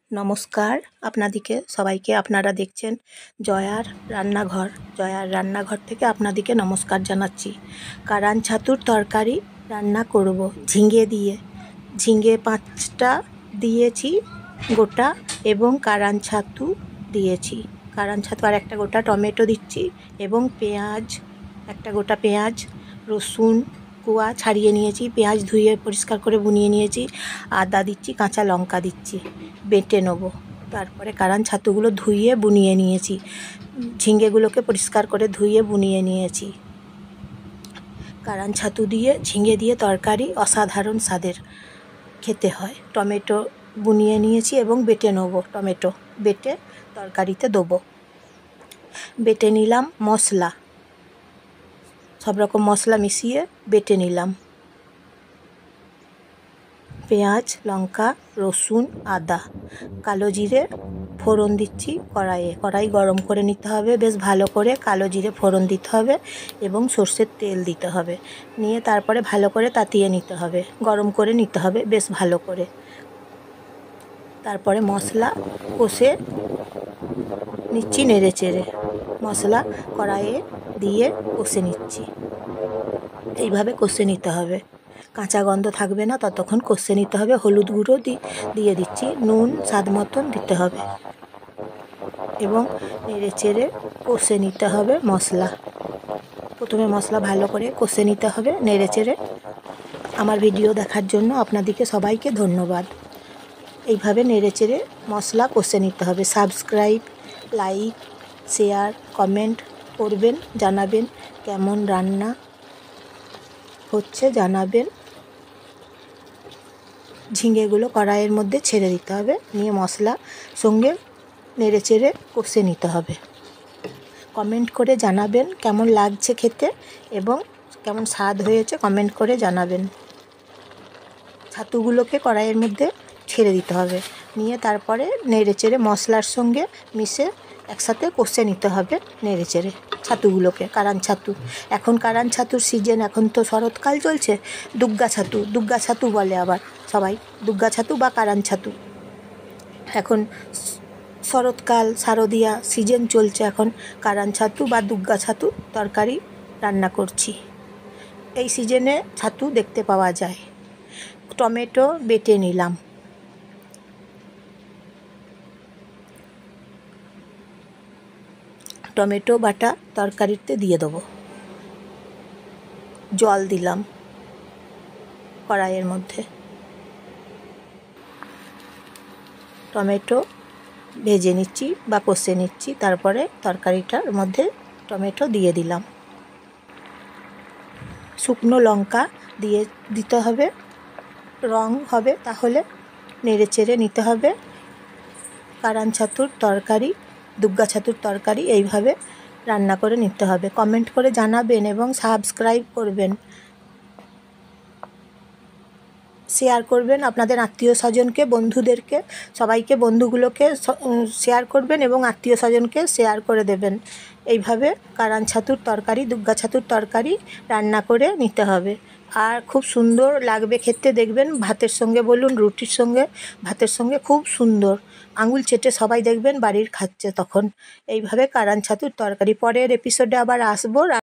নমস্কার আপনাদিকে সবাইকে। আপনারা দেখছেন জয়ার রান্নাঘর। জয়ার রান্নাঘর থেকে আপনাদিকে নমস্কার জানাচ্ছি। কারান ছাতুর তরকারি রান্না করব ঝিঙে দিয়ে। ঝিঙে 5টা দিয়েছি গোটা এবং কারান ছাতু দিয়েছি। কারান ছাতু আর একটা গোটা টমেটো দিচ্ছি এবং পেঁয়াজ, একটা গোটা পেঁয়াজ, রসুন কুয়া ছাড়িয়ে নিয়েছি, পেঁয়াজ ধুয়ে পরিষ্কার করে বুনিয়ে নিয়েছি, আদা দিচ্ছি, কাঁচা লঙ্কা দিচ্ছি, বেটে নেব। তারপরে কারান ছাতুগুলো ধুয়ে বুনিয়ে নিয়েছি, ঝিঙেগুলোকে পরিষ্কার করে ধুয়ে বুনিয়ে নিয়েছি। কারান ছাতু দিয়ে ঝিঙে দিয়ে তরকারি অসাধারণ স্বাদের খেতে হয়। টমেটো বুনিয়ে নিয়েছি এবং বেটে নেব। টমেটো বেটে তরকারিতে দেবো। বেটে নিলাম মশলা, সব রকম মশলা মিশিয়ে বেটে নিলাম। পেঁয়াজ, লঙ্কা, রসুন, আদা, কালো জিরে ফোড়ন দিচ্ছি কড়াইয়ে। কড়াই গরম করে নিতে হবে বেশ ভালো করে। কালো জিরে ফোড়ন দিতে হবে এবং সর্ষের তেল দিতে হবে। নিয়ে তারপরে ভালো করে তাতিয়ে নিতে হবে, গরম করে নিতে হবে বেশ ভালো করে। তারপরে মশলা কষে নিচ্ছি নেড়ে চেড়ে। মশলা কড়াইয়ে দিয়ে কষে নিচ্ছি। এইভাবে কষে নিতে হবে, কাঁচা গন্ধ থাকবে না ততক্ষণ কষে নিতে হবে। হলুদ গুঁড়ো দিয়ে দিচ্ছি, নুন স্বাদ মতন দিতে হবে এবং নেড়ে চেড়ে কষে নিতে হবে মশলা। প্রথমে মশলা ভালো করে কষে নিতে হবে নেড়ে চেড়ে। আমার ভিডিও দেখার জন্য আপনাদেরকে সবাইকে ধন্যবাদ। এইভাবে নেড়ে চেড়ে মশলা কষে নিতে হবে। সাবস্ক্রাইব, লাইক, শেয়ার, কমেন্ট করবেন, জানাবেন কেমন রান্না হচ্ছে জানাবেন। ঝিঙেগুলো কড়াইয়ের মধ্যে ছেড়ে দিতে হবে, নিয়ে মশলা সঙ্গে নেড়ে চেড়ে কষে নিতে হবে। কমেন্ট করে জানাবেন কেমন লাগছে খেতে এবং কেমন স্বাদ হয়েছে কমেন্ট করে জানাবেন। ছাতুগুলোকে কড়াইয়ের মধ্যে ছেড়ে দিতে হবে, নিয়ে তারপরে নেড়ে চেড়ে মশলার সঙ্গে মিশে একসাথে কষে নিতে হবে নেড়ে চেড়ে ছাতুগুলোকে। কারান ছাতু, এখন কারান ছাতুর সিজন, এখন তো শরৎকাল চলছে। দুগ্গা ছাতু বলে আবার সবাই, দুগ্গা ছাতু বা কারান ছাতু। এখন শরৎকাল শারদীয়া সিজন চলছে, এখন কারান ছাতু বা দুগ্গা ছাতু তরকারি রান্না করছি। এই সিজনে ছাতু দেখতে পাওয়া যায়। টমেটো বেটে নিলাম, টমেটো বাটা তরকারিতে দিয়ে দেবো। জল দিলাম কড়াইয়ের মধ্যে। টমেটো ভেজে নিচ্ছি বা কষে নিচ্ছি, তারপরে তরকারিটার মধ্যে টমেটো দিয়ে দিলাম। শুকনো লঙ্কা দিতে হবে, রং হবে, তাহলে নেড়ে চেড়ে নিতে হবে। কারান ছাতুর তরকারি, দুগ্গা ছাতুর তরকারি এইভাবে রান্না করে নিতে হবে। কমেন্ট করে জানাবেন এবং সাবস্ক্রাইব করবেন, শেয়ার করবেন আপনাদের আত্মীয় স্বজনকে, বন্ধুদেরকে, সবাইকে, বন্ধুগুলোকে শেয়ার করবেন এবং আত্মীয় স্বজনকে শেয়ার করে দেবেন। এইভাবে কারান ছাতুর তরকারি, দুগ্গা ছাতুর তরকারি রান্না করে নিতে হবে। আর খুব সুন্দর লাগবে খেতে, দেখবেন ভাতের সঙ্গে বলুন, রুটির সঙ্গে, ভাতের সঙ্গে খুব সুন্দর। আঙুল চেটে সবাই দেখবেন বাড়ির খাচ্ছে তখন। এইভাবে কারান ছাতুর তরকারি। পরের এপিসোডে আবার আসবো।